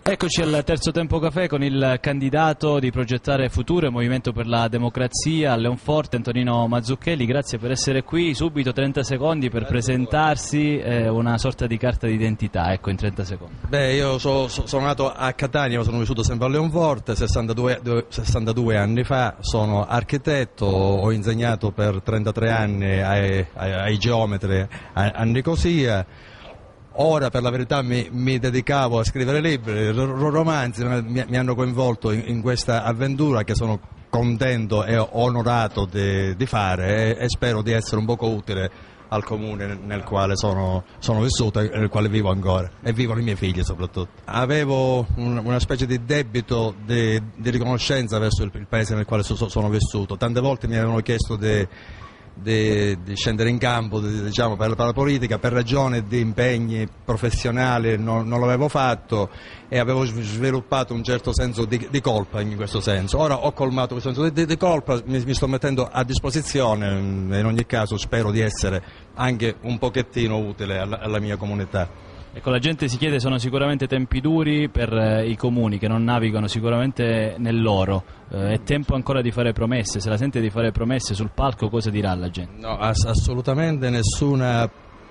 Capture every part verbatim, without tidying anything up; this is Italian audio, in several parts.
Eccoci al terzo tempo caffè con il candidato di Progettare Futuro e Movimento per la Democrazia a Leonforte, Antonino Mazzucchelli. Grazie per essere qui. Subito trenta secondi per presentarsi, eh, una sorta di carta d'identità, ecco, in trenta secondi. Beh, io so, so, sono nato a Catania, ma sono vissuto sempre a Leonforte, sessantadue, sessantadue anni fa, sono architetto, ho insegnato per trentatré anni ai, ai, ai geometri a, a Nicosia. Ora per la verità mi, mi dedicavo a scrivere libri, romanzi, mi, mi hanno coinvolto in, in questa avventura che sono contento e onorato di, di fare e, e spero di essere un poco utile al comune nel quale sono, sono vissuto e nel quale vivo ancora, e vivono i miei figli soprattutto. Avevo un, una specie di debito di, di riconoscenza verso il, il paese nel quale so, sono vissuto, tante volte mi avevano chiesto di Di, di scendere in campo, di, diciamo, per, per la politica, per ragioni di impegni professionali non, non l'avevo fatto e avevo sviluppato un certo senso di, di colpa in questo senso. Ora ho colmato questo senso di, di colpa, mi, mi sto mettendo a disposizione e in ogni caso spero di essere anche un pochettino utile alla, alla mia comunità. Ecco, la gente si chiede, sono sicuramente tempi duri per eh, i comuni che non navigano sicuramente nell'oro, eh, è tempo ancora di fare promesse, se la sente di fare promesse sul palco cosa dirà la gente? No, ass- assolutamente nessuna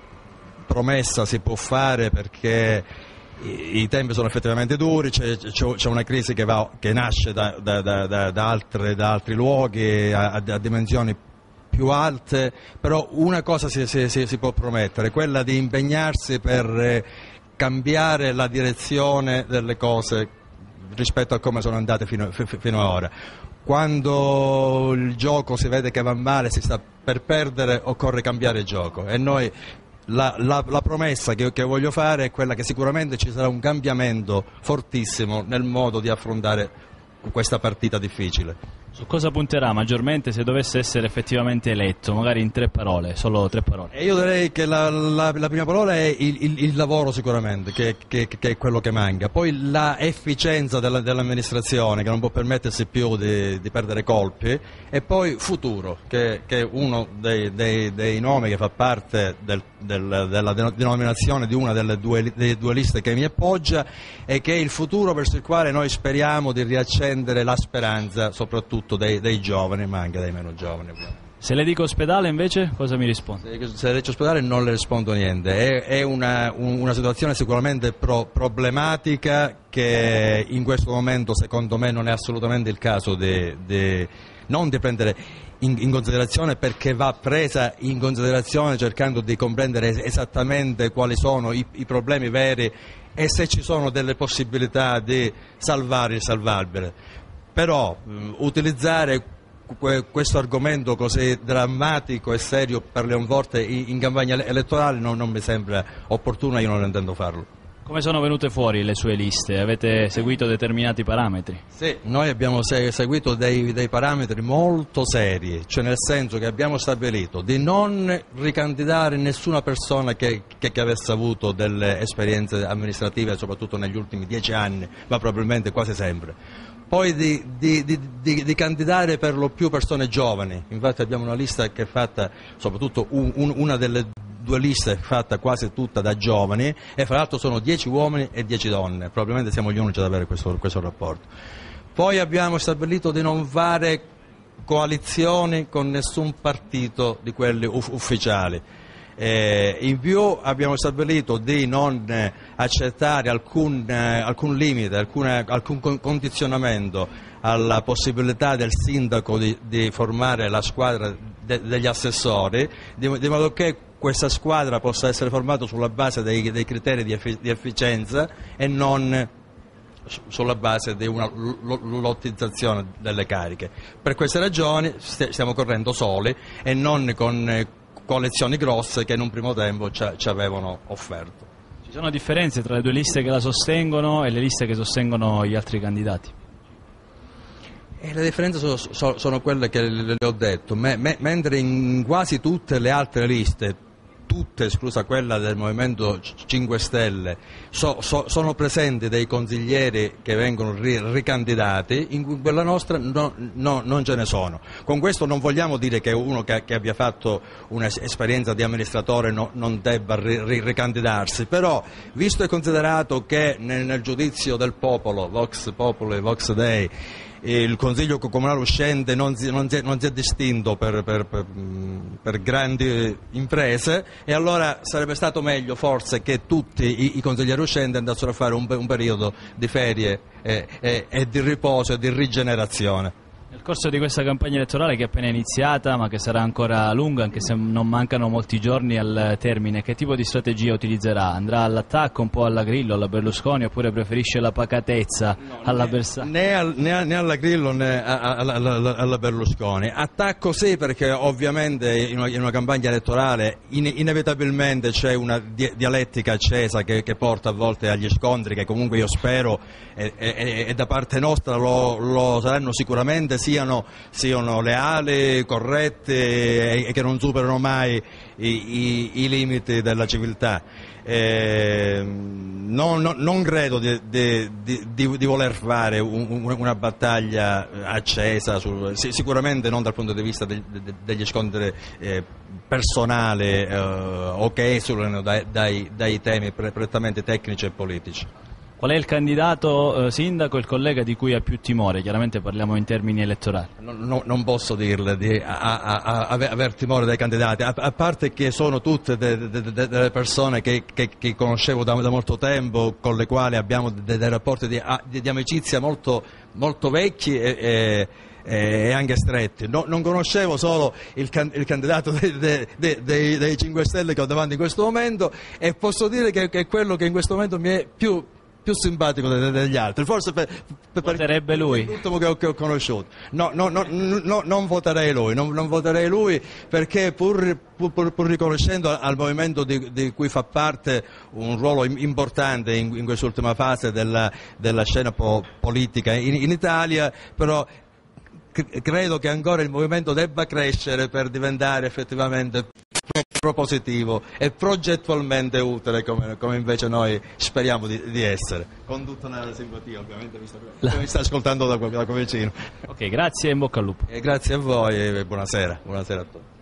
promessa si può fare perché i, i tempi sono effettivamente duri, c'è, c'è una crisi che, va, che nasce da, da, da, da, da, altre, da altri luoghi a, a, a dimensioni più alte, però una cosa si, si, si può promettere, quella di impegnarsi per eh, cambiare la direzione delle cose rispetto a come sono andate fino, f- fino ad ora. Quando il gioco si vede che va male, si sta per perdere, occorre cambiare il gioco e noi la, la, la promessa che, che voglio fare è quella che sicuramente ci sarà un cambiamento fortissimo nel modo di affrontare questa partita difficile. Su cosa punterà maggiormente se dovesse essere effettivamente eletto, magari in tre parole, solo tre parole? E io direi che la, la, la prima parola è il, il, il lavoro sicuramente, che, che, che è quello che manca, poi la efficienza della, dell'amministrazione che non può permettersi più di, di perdere colpi, e poi futuro, che, che è uno dei, dei, dei nomi che fa parte del, del, della denominazione di una delle due, delle due liste che mi appoggia e che è il futuro verso il quale noi speriamo di riaccendere la speranza, soprattutto Dei, dei giovani, ma anche dei meno giovani. Se le dico ospedale invece cosa mi risponde? Se le dico ospedale non le rispondo niente, è, è una, un, una situazione sicuramente pro, problematica che in questo momento secondo me non è assolutamente il caso di, di, non di prendere in, in considerazione, perché va presa in considerazione cercando di comprendere esattamente quali sono i, i problemi veri e se ci sono delle possibilità di salvare il salvabile. Però mh, utilizzare que- questo argomento così drammatico e serio per Leonforte in, in campagna elettorale non, non mi sembra opportuno e io non intendo farlo. Come sono venute fuori le sue liste? Avete seguito determinati parametri? Sì, noi abbiamo se- seguito dei, dei parametri molto seri, cioè nel senso che abbiamo stabilito di non ricandidare nessuna persona che, che, che avesse avuto delle esperienze amministrative, soprattutto negli ultimi dieci anni, ma probabilmente quasi sempre. Poi di, di, di, di, di candidare per lo più persone giovani, infatti abbiamo una lista che è fatta, soprattutto un, un, una delle due liste è fatta quasi tutta da giovani e fra l'altro sono dieci uomini e dieci donne, probabilmente siamo gli unici ad avere questo, questo rapporto. Poi abbiamo stabilito di non fare coalizioni con nessun partito di quelli uff- ufficiali. Eh, in più abbiamo stabilito di non eh, accettare alcun, eh, alcun limite, alcuna, alcun condizionamento alla possibilità del sindaco di, di formare la squadra de, degli assessori, di, di modo che questa squadra possa essere formata sulla base dei, dei criteri di, effi, di efficienza e non sulla base di una lottizzazione delle cariche. Per queste ragioni st- stiamo correndo soli e non con eh, coalizioni grosse che in un primo tempo ci, ci avevano offerto. Ci sono differenze tra le due liste che la sostengono e le liste che sostengono gli altri candidati? E le differenze sono, sono, sono quelle che le ho detto, me, me, mentre in quasi tutte le altre liste tutte, esclusa quella del Movimento cinque Stelle, so, so, sono presenti dei consiglieri che vengono ri, ricandidati, in quella nostra no, no, non ce ne sono. Con questo non vogliamo dire che uno che, che abbia fatto un'esperienza di amministratore no, non debba ri, ri, ricandidarsi, però visto e considerato che nel, nel giudizio del popolo, Vox Populi, Vox Dei, il Consiglio Comunale uscente non si, non si, è, non si è distinto per, per, per, per grandi imprese, e allora sarebbe stato meglio forse che tutti i, i consiglieri uscenti andassero a fare un, un periodo di ferie e, e, e di riposo e di rigenerazione. Nel corso di questa campagna elettorale che è appena iniziata, ma che sarà ancora lunga, anche se non mancano molti giorni al termine, che tipo di strategia utilizzerà? Andrà all'attacco, un po' alla Grillo, alla Berlusconi, oppure preferisce la pacatezza no, alla né, Bersani? Né, al, né, né alla Grillo né alla, alla, alla Berlusconi. Attacco sì, perché ovviamente in una, in una campagna elettorale in, inevitabilmente c'è una di, dialettica accesa che, che porta a volte agli scontri, che comunque io spero e, e, e da parte nostra lo, lo saranno sicuramente, Siano, siano leali, corretti e, e che non superano mai i, i, i limiti della civiltà. Eh, non, non, non credo di, di, di, di voler fare un, una battaglia accesa, su, sicuramente non dal punto di vista de, de, degli scontri eh, personali eh, o che esulano dai, dai, dai temi prettamente tecnici e politici. Qual è il candidato eh, sindaco, il collega di cui ha più timore? Chiaramente parliamo in termini elettorali. No, no, non posso dirle di a, a, a, aver timore dai candidati, a, a parte che sono tutte de, de, de, delle persone che, che, che conoscevo da, da molto tempo, con le quali abbiamo dei de rapporti di, di, di amicizia molto, molto vecchi e, e e anche stretti. No, non conoscevo solo il, can, il candidato dei, dei, dei, dei cinque Stelle che ho davanti in questo momento, e posso dire che, che è quello che in questo momento mi è più più simpatico degli altri, forse per, per, voterebbe per lui l'ultimo che ho, che ho conosciuto. No, no, no, no, non voterei lui, non, non voterei lui perché pur, pur, pur riconoscendo al movimento di, di cui fa parte un ruolo importante in, in quest'ultima fase della, della scena po, politica in, in Italia, però credo che ancora il movimento debba crescere per diventare effettivamente propositivo e progettualmente utile, come, come invece noi speriamo di, di essere, con tutta la simpatia ovviamente, visto che mi sta ascoltando da qua, da qua vicino. Ok, grazie e in bocca al lupo. E grazie a voi e buonasera, buonasera a tutti.